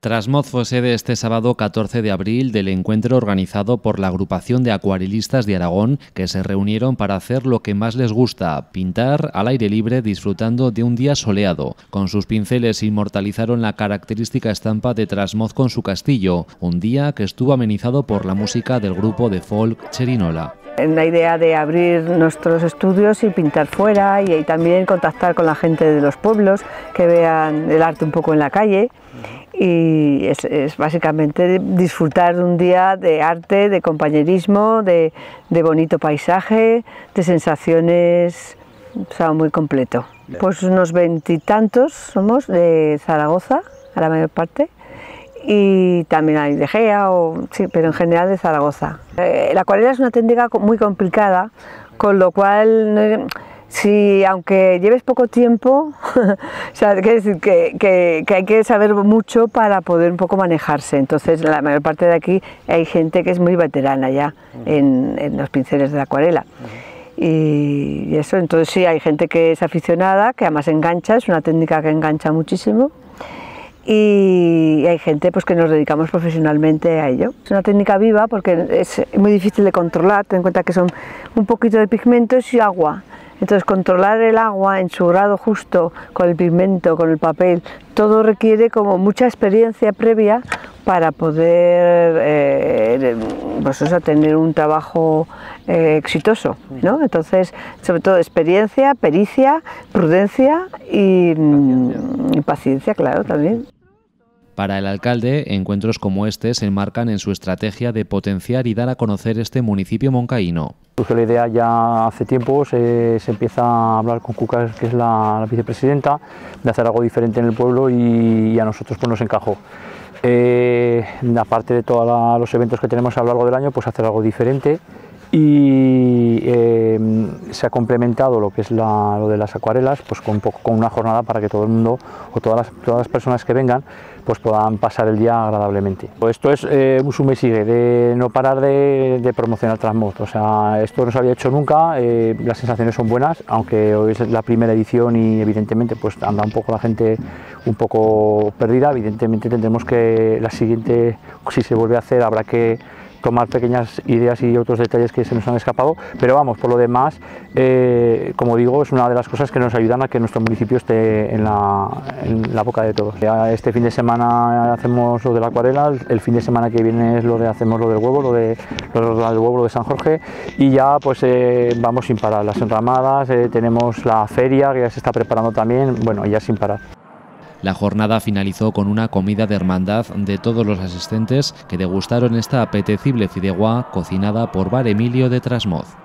Trasmoz fue sede este sábado 14 de abril del encuentro organizado por la agrupación de acuarelistas de Aragón, que se reunieron para hacer lo que más les gusta, pintar al aire libre disfrutando de un día soleado. Con sus pinceles inmortalizaron la característica estampa de Trasmoz con su castillo, un día que estuvo amenizado por la música del grupo de folk Cherinola. En la idea de abrir nuestros estudios y pintar fuera y también contactar con la gente de los pueblos, que vean el arte un poco en la calle. Y es básicamente disfrutar de un día de arte, de compañerismo, de bonito paisaje, de sensaciones, o sea, muy completo. Pues unos 20 y tantos somos de Zaragoza, a la mayor parte, y también hay de Gea, sí, pero en general de Zaragoza. La acuarela es una técnica muy complicada, con lo cual, si aunque lleves poco tiempo, o sea, quiere decir que hay que saber mucho para poder un poco manejarse. Entonces, la mayor parte de aquí hay gente que es muy veterana ya en los pinceles de la acuarela. Y eso, entonces sí, hay gente que es aficionada, que además engancha, es una técnica que engancha muchísimo. Y hay gente pues que nos dedicamos profesionalmente a ello. Es una técnica viva porque es muy difícil de controlar, ten en cuenta que son un poquito de pigmentos y agua. Entonces controlar el agua en su grado justo, con el pigmento, con el papel, todo requiere como mucha experiencia previa para poder pues eso, tener un trabajo exitoso, ¿no? Entonces, sobre todo experiencia, pericia, prudencia y paciencia, claro, también. Para el alcalde, encuentros como este se enmarcan en su estrategia de potenciar y dar a conocer este municipio moncaíno. Surgió la idea ya hace tiempo, se empieza a hablar con Cucas, que es la vicepresidenta, de hacer algo diferente en el pueblo y a nosotros pues nos encajó. Aparte de todos los eventos que tenemos a lo largo del año, pues hacer algo diferente y se ha complementado lo que es lo de las acuarelas pues con una jornada para que todo el mundo o todas las personas que vengan pues puedan pasar el día agradablemente. Esto es un suma y sigue de no parar de promocionar Trasmoz, o sea, esto no se había hecho nunca, las sensaciones son buenas, aunque hoy es la primera edición y evidentemente pues anda un poco la gente un poco perdida. Evidentemente tendremos que la siguiente, si se vuelve a hacer, habrá que tomar pequeñas ideas y otros detalles que se nos han escapado, pero vamos, por lo demás, como digo, es una de las cosas que nos ayudan a que nuestro municipio esté en la boca de todos. Ya este fin de semana hacemos lo de la acuarela, el fin de semana que viene es hacemos lo del huevo, lo del huevo, lo de San Jorge, y ya pues vamos sin parar, las enramadas, tenemos la feria que ya se está preparando también, bueno, ya sin parar. La jornada finalizó con una comida de hermandad de todos los asistentes que degustaron esta apetecible fideuá cocinada por Bar Emilio de Trasmoz.